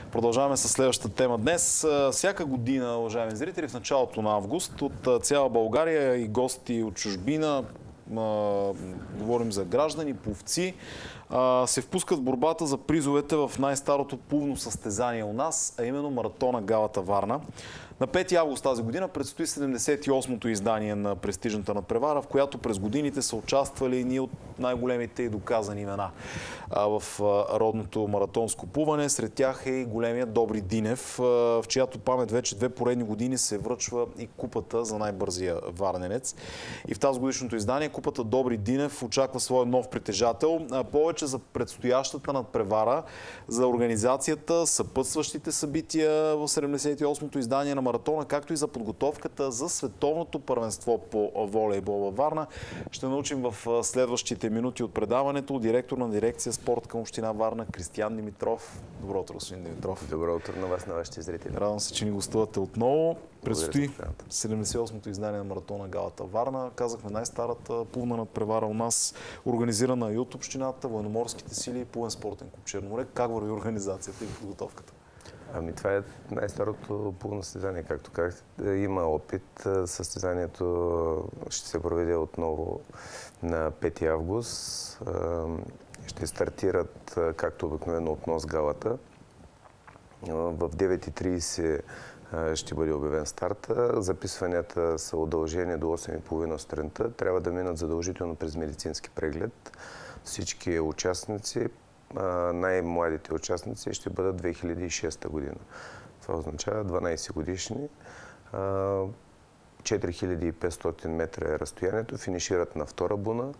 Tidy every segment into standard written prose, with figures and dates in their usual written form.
Продължаваме с следващата тема днес. Всяка година, уважаеми зрители, в началото на август от цяла България и гости от чужбина, говорим за граждани, пловци, се впускат в борбата за призовете в най-старото плувно състезание у нас, а именно маратона Галата Варна. На 5 август тази година предстои 78-то издание на престижната надпревара, в която през годините са участвали едни от най-големите и доказани имена в родното маратонско плуване. Сред тях е и големият Добри Динев, в чиято памет вече 2 поредни години се връчва и купата за най-бързия варненец. И в тази годишното издание купата Добри Динев очаква своя нов притежател. Повече за предстоящата надпревара, за организацията, съпътстващите събития в 78-то издание на маратона, както и за подготовката за световното първенство по волейбол във Варна, ще научим в следващите минути от предаването директор на дирекция спорт към община Варна Кристиян Димитров. Добро утро, господин Димитров. Добро утро на вас, на вашите зрители. Радвам се, че ни гостувате отново. Предстои 78-то издание на маратона Галата Варна. Казахме най-старата плувна надпревара у нас, организирана и от общината, военноморските сили и плувен спортен клуб Черноморе. Как върви организацията и подготовката? Ами това е най-старото плувно състезание, както казахте. Има опит. Състезанието ще се проведе отново на 5 август. Ще стартират, както обикновено, от нос галата. В 9:30 ще бъде обявен старта. Записванията са удължени до 8:30 сутринта. Трябва да минат задължително през медицински преглед. Всички участници, най-младите участници, ще бъдат 2006 година. Това означава 12 годишни. 4500 метра е разстоянието. Финишират на втора буна.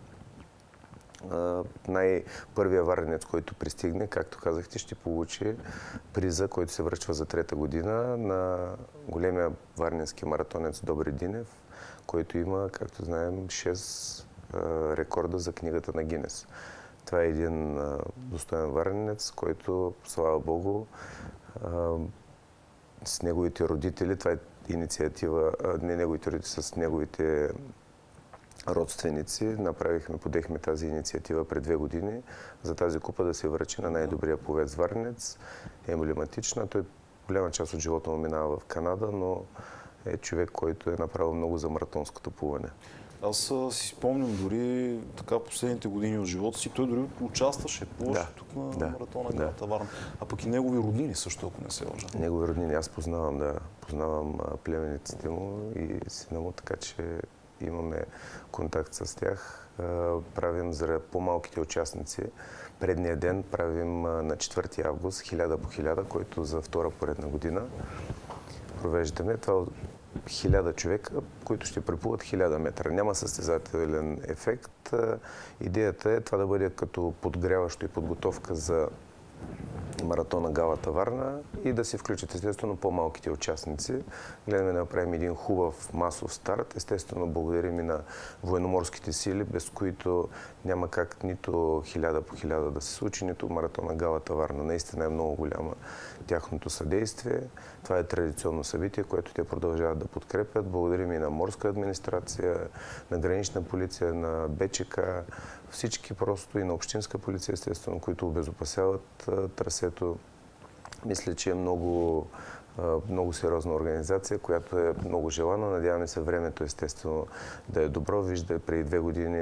Най-първия варненец, който пристигне, както казахте, ще получи приза, който се връчва за 3-та година на големия варненски маратонец Добри Динев, който има, както знаем, 6 рекорда за книгата на Гинес. Това е един достоен варненец, който, слава Богу, с неговите родители, това е инициатива, не неговите родители, с неговите родственици, подехме тази инициатива пред 2 години за тази купа да се връчи на най-добрия пловец варненец. Е емблематична. Той голяма част от живота му минава в Канада, но е човек, който е направил много за маратонското плуване. Аз си спомням дори така последните години от живота си, той дори участваше, плуваше тук на маратона Галата Варна. А пък и негови роднини също, ако не се лъжа. Негови роднини аз познавам племенниците му и сина му, така че имаме контакт с тях. Правим за по-малките участници. Предния ден правим на 4 август 1000 по 1000, който за втора поредна година провеждаме. Това 1000 човека, които ще преплуват 1000 метра. Няма състезателен ефект. Идеята е това да бъде като подгряващо и подготовка за маратона Галата Варна и да се включат естествено по-малките участници. Гледаме да направим един хубав масов старт. Естествено благодарим и на военноморските сили, без които няма как нито 1000 по 1000 да се случи, нито маратона Галата Варна. Наистина е много голяма тяхното съдействие. Това е традиционно събитие, което те продължават да подкрепят. Благодарим и на морска администрация, на гранична полиция, на БЧК, всички просто и на общинска полиция, естествено, които обезопасяват трасето. Мисля, че е много сериозна организация, която е много желана. Надяваме се времето, естествено, да е добро. Вижда, преди 2 години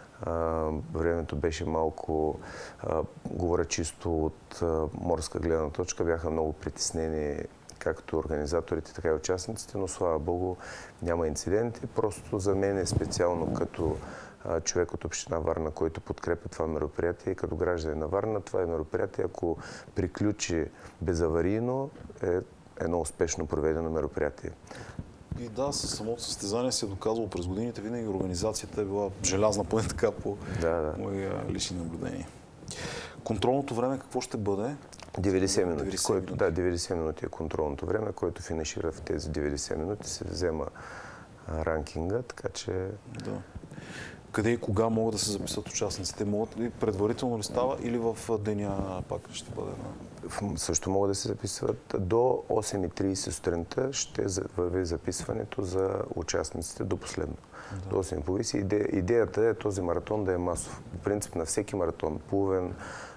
времето беше малко, говоря чисто от морска гледна точка, бяха много притеснени както организаторите, така и участниците, но слава Богу няма инциденти. Просто за мен е специално като човек от община Варна, който подкрепя това мероприятие и като гражданин на Варна, това е мероприятие, ако приключи безаварийно, е едно успешно проведено мероприятие. И да, със самото състезание се е доказало през годините, винаги организацията е била желязна, поне така по мои лични наблюдения. Контролното време какво ще бъде? 90 минути. 90 минути е контролното време, което финишира в тези 90 минути, се взема ранкинга, така че... Да. Къде и кога могат да се записат участниците? Могат ли предварително ли става или в деня пак ще бъде? Също могат да се записват. До 8:30 сутринта ще върви записването за участниците до последно. До 8:30. Идеята е този маратон да е масов. В принцип на всеки маратон, плувен,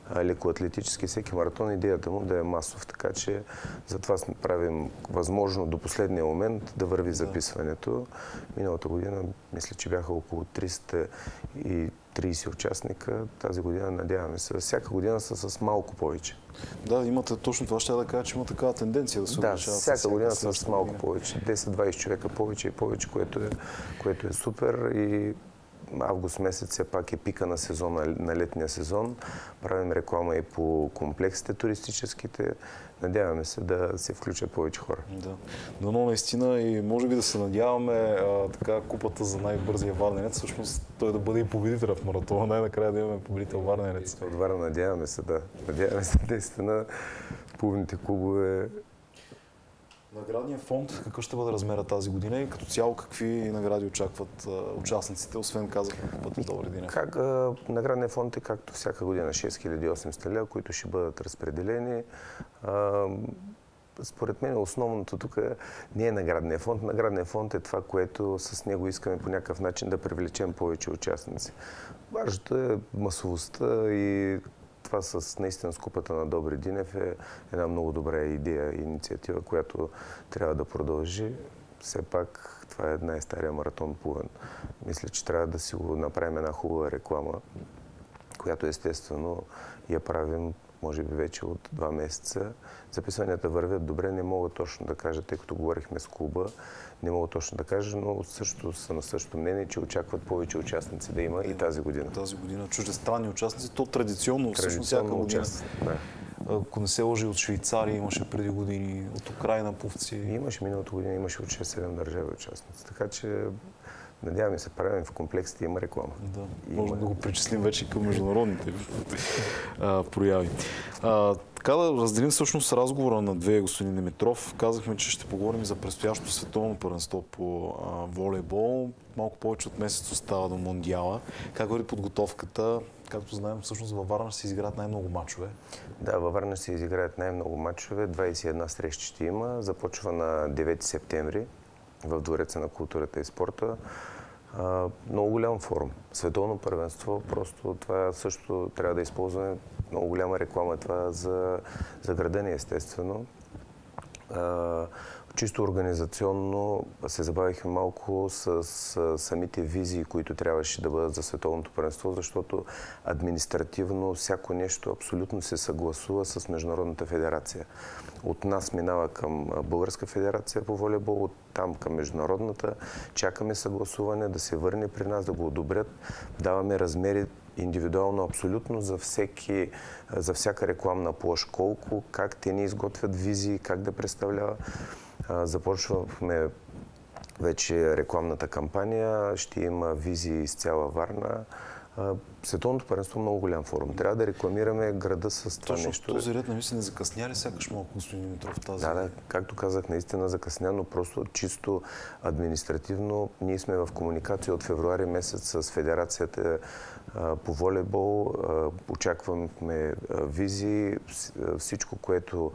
лекоатлетически, всеки маратон, идеята му да е масов. Така че затова правим възможно до последния момент да върви записването. Миналата година мисля, че бяха около 330 участника. Тази година надяваме се. Всяка година са с малко повече. Да, имате точно това, ще да кажа, че има такава тенденция да се увеличават. Да, всяка година са с малко повече. 10-20 човека повече и повече, което е супер. И август месец все пак е пика на сезона, на летния сезон. Правим реклама и по комплексите туристическите. Надяваме се да се включат повече хора. Да, но наистина и може би да се надяваме така купата за най-бързия варненец, всъщност той да бъде и победител в маратона. Най-накрая да имаме победител варненец. От Варна надяваме се, да. Надяваме се наистина плувните клубове. Наградният фонд, какъв ще бъде размера тази година и като цяло какви награди очакват участниците, освен казахме пъти Добри дни? Наградният фонд е както всяка година 6800 лева, които ще бъдат разпределени. Според мен основното тук не е наградният фонд. Наградният фонд е това, което с него искаме по някакъв начин да привлечем повече участници. Важното е масовостта и това наистина с купата на Добри Динев е една много добра идея и инициатива, която трябва да продължи. Все пак това е най-стария маратон плувен. Мисля, че трябва да си го направим една хубава реклама, която естествено я правим може би вече от 2 месеца. Записванията вървят добре, не мога точно да кажа, тъй като говорихме с клуба, не мога точно да кажа, но също са на същото мнение, че очакват повече участници да има и тази година. Тази година чуждестранни участници, то традиционно всъщност всяка година. Да. Ако не се лъжи, от Швейцария имаше преди години, от Украйна пловци. Имаше миналата година, имаше от 6-7 държави участници. Така че надяваме се, правим в комплексите, има реклама. Да, може да го причислим вече към международните прояви. Така да разделим всъщност разговора на две, господин Димитров. Казахме, че ще поговорим за предстоящото световно първенство по волейбол. Малко повече от месец остава до Мондиала. Как върви подготовката? Както знаем, всъщност във Варна ще се изиграят най-много мачове. Да, във Варна ще се изиграят най-много мачове. 21 срещи ще има. Започва на 9 септември в Двореца на културата и спорта. Много голям форум. Световно първенство, просто това също трябва да използваме. Много голяма реклама това за града ни, естествено. Чисто организационно се забавихме малко с самите визии, които трябваше да бъдат за световното първенство, защото административно всяко нещо абсолютно се съгласува с Международната федерация. От нас минава към Българска федерация по волейбол, от там към Международната. Чакаме съгласуване да се върне при нас, да го одобрят. Даваме размери индивидуално абсолютно за всяка рекламна площ. Колко, как те ни изготвят визии, как да представлява. Започваме вече рекламната кампания, ще има визии из цяла Варна. Световното първенство е много голям форум. Трябва да рекламираме града с това нещо. Точно този ред на мислене закъсня ли сякаш малко, господин Димитров, тази? Да, както казах, наистина закъсня, но просто чисто административно. Ние сме в комуникация от февруари месец с Федерацията по волейбол. Очакваме визии. Всичко, което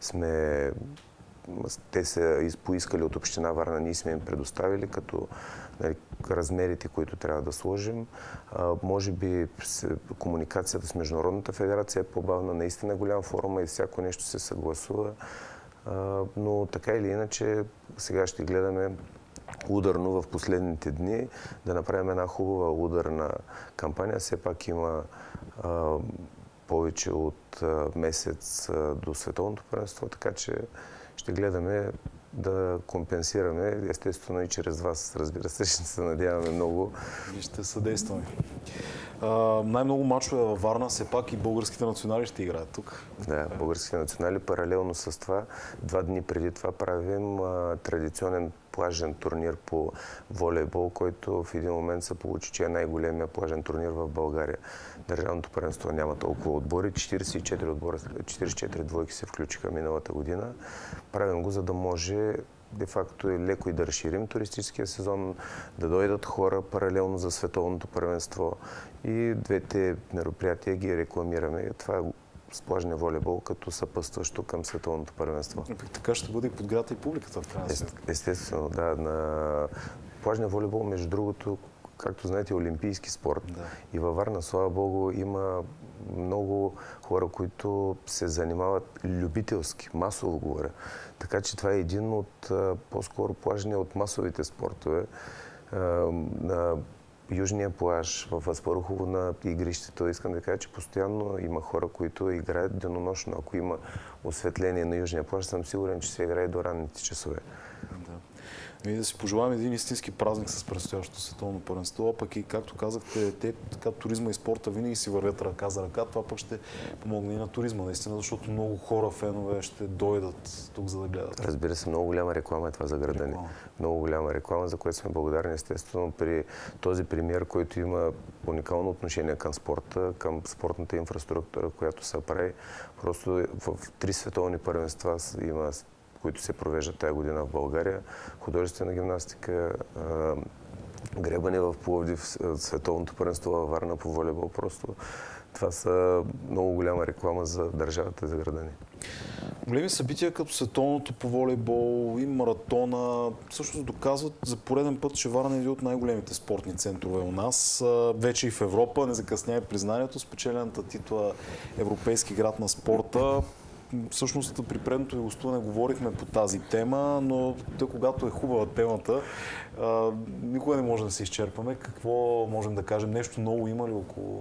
те са поискали от община Варна, ние сме им предоставили като размерите, които трябва да сложим. Може би комуникацията с Международната федерация е по-бавна, наистина голям форум и всяко нещо се съгласува. Но така или иначе, сега ще гледаме ударно в последните дни да направим една хубава ударна кампания. Все пак има повече от месец до световното първенство, така че ще гледаме да компенсираме, естествено и чрез вас, разбира се, ще се надяваме много. И ще съдействаме. Най-много мачове във Варна, все пак и българските национали ще играят тук. Да, българските национали. Паралелно с това, 2 дни преди това правим традиционен плажен турнир по волейбол, който в един момент се получи, че е най-големия плажен турнир в България. Държавното първенство няма толкова отбори. 44 отбора, 44 двойки се включиха миналата година. Правим го, за да може де-факто е леко и да разширим туристическия сезон, да дойдат хора паралелно за световното първенство и двете мероприятия ги рекламираме. Това е с плажния волейбол като съпътстващо към световното първенство. Така ще бъде и подгрята и публиката в крайна сметка. Естествено, да. На плажния волейбол, между другото, както знаете, е олимпийски спорт. Да. И във Варна, слава Богу, има много хора, които се занимават любителски, масово говоря. Така че това е един от по-скоро плажния от масовите спортове. На Южния плаж, в Аспарухово на игрището. Искам да кажа, че постоянно има хора, които играят денонощно. Ако има осветление на Южния плаж, съм сигурен, че се играе до ранните часове. Да. И да си пожелаем един истински празник с предстоящото световно първенство, пък и както казахте, така туризма и спорта винаги си вървят ръка за ръка. Това пък ще помогне и на туризма, наистина, защото много хора, фенове ще дойдат тук, за да гледат. Разбира се, много голяма реклама е това за града ни. Много голяма реклама, за което сме благодарни, естествено, при този премиер, който има уникално отношение към спорта, към спортната инфраструктура, която се прави. Просто в 3 световни първенства има, които се провеждат тази година в България. Художествена гимнастика, гребане в Пловдив, световното първенство във Варна по волейбол. Просто това са много голяма реклама за държавата и за града ни. Големи събития като световното по волейбол и маратона всъщност доказват за пореден път, че Варна е един от най-големите спортни центрове у нас. Вече и в Европа, не закъснява признанието, спечелената титла Европейски град на спорта. Всъщност при предното ви гостуване говорихме по тази тема, но тъй когато е хубава темата, никога не можем да се изчерпаме. Какво можем да кажем? Нещо ново има ли около...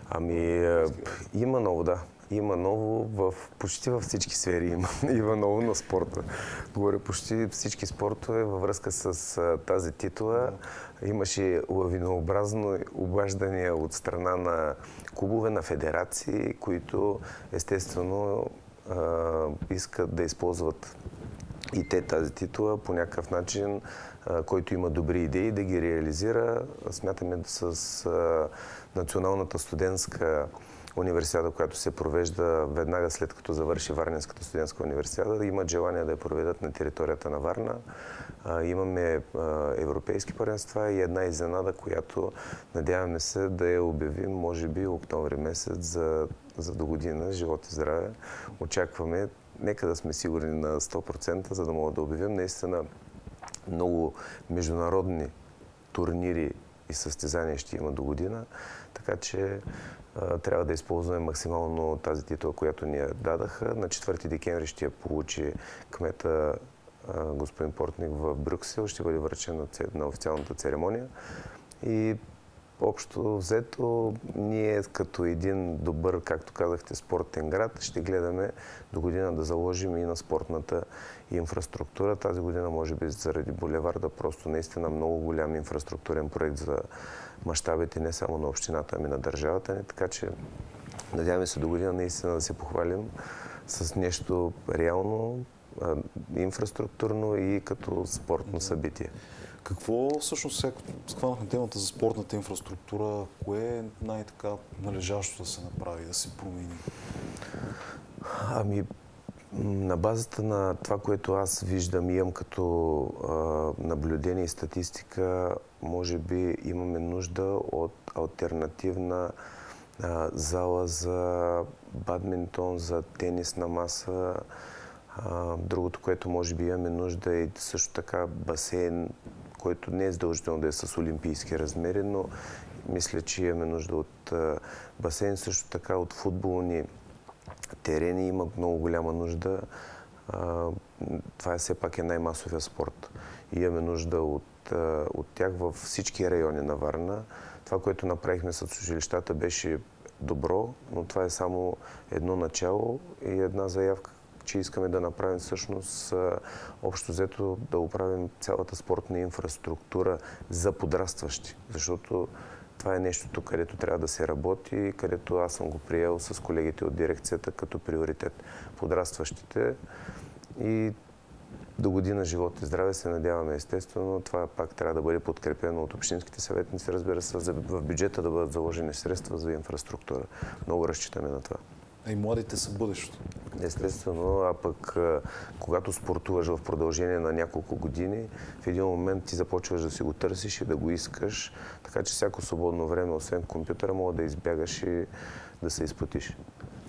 Има ново, да. Има ново почти във всички сфери. Има ново на спорта. Говоря почти всички спортове във връзка с тази титла. Имаше лавинообразно обаждания от страна на клубове, на федерации, които естествено искат да използват и те тази титла по някакъв начин, който има добри идеи, да ги реализира. Смятаме с Националната студентска универсиада, която се провежда веднага след като завърши Варненската студентска универсиада, да имат желание да я проведат на територията на Варна. Имаме европейски първенства и една изненада, която надяваме се да я обявим, може би, октомври месец за до година. Живот и здраве. Очакваме, нека да сме сигурни на 100%, за да мога да обявим. Наистина много международни турнири и състезания ще има до година, така че трябва да използваме максимално тази титла, която ни я дадаха. На 4 декември ще я получи кмета господин Портник в Брюксел. Ще бъде връчен на официалната церемония. И общо взето, ние като един добър, както казахте, спортен град, ще гледаме до година да заложим и на спортната инфраструктура. Тази година, може би заради булеварда, просто наистина много голям инфраструктурен проект за мащабите не само на общината, ами на държавата ни. Така че надяваме се до година наистина да се похвалим с нещо реално, инфраструктурно и като спортно събитие. Какво всъщност, сега схванахме темата за спортната инфраструктура, кое е най-така належащо да се направи, да се промени? На базата на това, което аз виждам и имам като наблюдение и статистика, може би имаме нужда от алтернативна зала за бадминтон, за тенисна маса. Другото, което може би имаме нужда е също така басейн, който не е задължително да е с олимпийски размери, но мисля, че имаме нужда от басейн, също така от футболни терени. Има много голяма нужда. Това все пак е най-масовия спорт. И имаме нужда от тях във всички райони на Варна. Това, което направихме с училищата, беше добро, но това е само едно начало и една заявка, че искаме да направим всъщност общо взето да оправим цялата спортна инфраструктура за подрастващи. Защото това е нещото, където трябва да се работи, където аз съм го приел с колегите от дирекцията като приоритет. Подрастващите и до година живот и здраве се надяваме естествено. Това пак трябва да бъде подкрепено от общинските съветници, разбира се, в бюджета да бъдат заложени средства за инфраструктура. Много разчитаме на това. И младите са бъдещето. Естествено, а пък когато спортуваш в продължение на няколко години, в един момент ти започваш да си го търсиш и да го искаш, така че всяко свободно време, освен компютъра, мога да избягаш и да се изплатиш.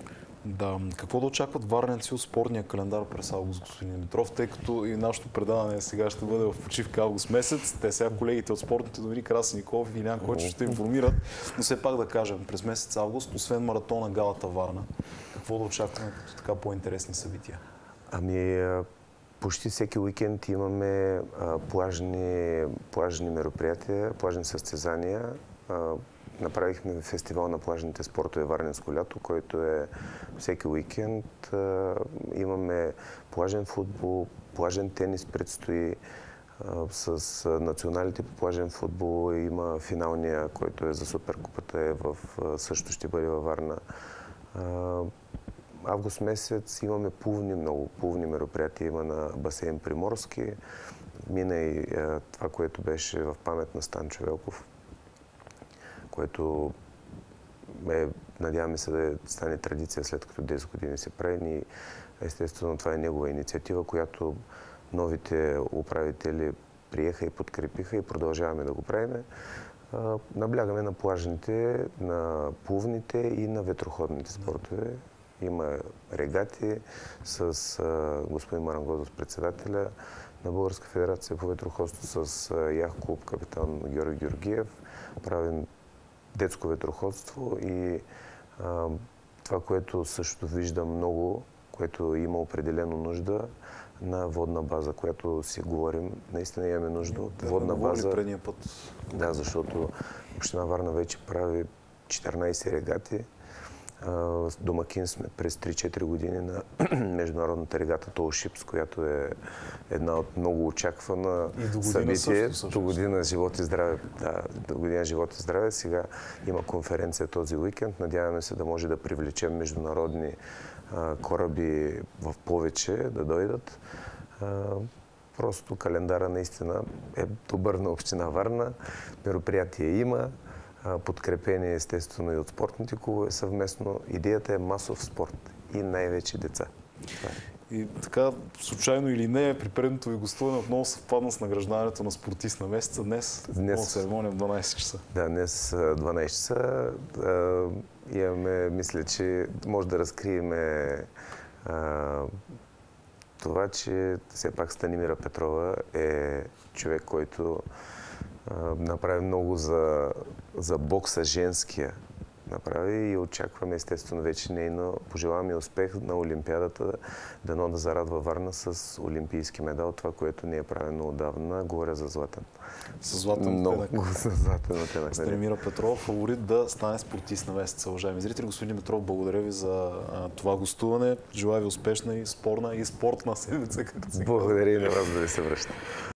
Да, какво да очакват варненци от спортния календар през август, господин Димитров, тъй като и нашето предаване сега ще бъде в почивка август месец. Те сега колегите от спортните новини Краси Николов и Илян Койчев ще информират, но все пак да кажем, през месец август, освен маратона Галата Варна, какво да очакваме като така по-интересни събития? Почти всеки уикенд имаме плажни мероприятия, плажни състезания. Направихме фестивал на плажните спортове Варненско лято, който е всеки уикенд. Имаме плажен футбол, плажен тенис предстои. С националите по плажен футбол има финалния, който е за Суперкупата, също ще бъде във Варна. Август месец имаме много плувни мероприятия. Има на басейн Приморски. Мина и това, което беше в памет на Станчо Велков, което надяваме се да стане традиция, след като 10 години се прави. И естествено това е негова инициатива, която новите управители приеха и подкрепиха и продължаваме да го правим. Наблягаме на плажните, на плувните и на ветроходните спортове. Има регати с господин Марангозов, председателя на Българска федерация по ветроходство, с яхт-клуб капитан Георги Георгиев. Правим детско ветроходство и това, което също виждам много, което има определено нужда на водна база, която си говорим. Наистина имаме нужда от водна база. Предния път. Да, защото Община Варна вече прави 14 регати. Домакин сме през 3-4 години на международната регата Тол Шипс, която е една от много очаквана събитие. До година живот и здраве. Да, до година живот и здраве. Сега има конференция този уикенд. Надяваме се да може да привлечем международни кораби в повече да дойдат. Просто календара наистина е добър на Община Варна. Мероприятие има. Подкрепени естествено и от спортните клубове съвместно. Идеята е масов спорт и най-вече деца. И така, случайно или не, при предното ви гостуване отново съвпадна с награждаването на спортист на месеца. Днес церемония в 12 часа. Да, днес 12 часа. Имаме, мисля, че може да разкрием това, че все пак Станимира Петрова е човек, който направи много за бокса женския. Направи и очакваме естествено вече нейно. Пожелаваме успех на Олимпиадата, дано да зарадва Варна с олимпийски медал. Това, което не е правено отдавна, говоря за златен. С златен оттенък. За златен оттенък. Станимира Петрова, фаворит да стане спортист на месеца. Уважаеми зрители, господин Димитров, благодаря ви за това гостуване. Желая ви успешна и спорна и спортна седмица. Благодаря и на вас да ви се връща.